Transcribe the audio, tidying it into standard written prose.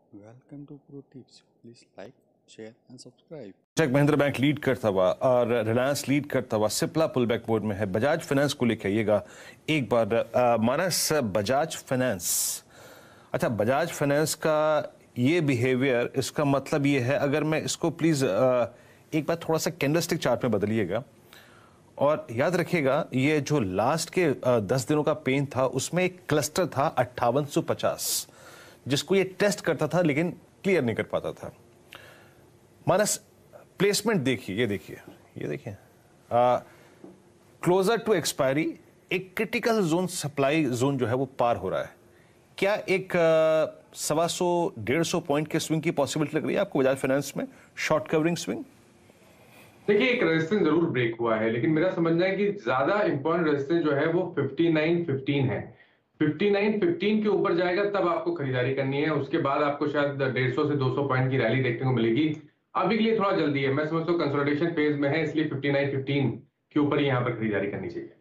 Welcome to Pro Tips. Please like, share and subscribe. Kotak Mahindra bank lead करता हुआ और Reliance lead करता हुआ सिप्ला पुल बैक मोड में है। बजाज फाइनेंस को लेके आइएगा एक बार। मानस, बजाज फाइनेंस, अच्छा बजाज फाइनेंस का ये बिहेवियर, इसका मतलब ये है, अगर मैं इसको प्लीज एक बार थोड़ा सा कैंडलस्टिक चार्ट में बदलिएगा और याद रखिएगा ये जो लास्ट के 10 दिनों का पेन था उसमें एक क्लस्टर था 5850 जिसको ये टेस्ट करता था लेकिन क्लियर नहीं कर पाता था। मानस, प्लेसमेंट देखिए, ये देखिए क्लोजर टू एक्सपायरी एक क्रिटिकल जोन, सप्लाई जोन जो है वो पार हो रहा है। क्या एक 125-150 पॉइंट के स्विंग की पॉसिबिलिटी लग रही है आपको बजाज फाइनेंस में, शॉर्ट कवरिंग स्विंग? देखिए, एक रेजिस्टेंस जरूर ब्रेक हुआ है, लेकिन मेरा समझना है कि ज्यादा इंपॉर्टेंट रेजिस्टेंस जो है वो 59.15 है। 59.15 के ऊपर जाएगा तब आपको खरीदारी करनी है। उसके बाद आपको शायद 150 से 200 पॉइंट की रैली देखने को मिलेगी। अभी के लिए थोड़ा जल्दी है, मैं समझता हूँ कंसोलिडेशन फेज में है, इसलिए 59.15 के ऊपर यहाँ पर खरीदारी करनी चाहिए।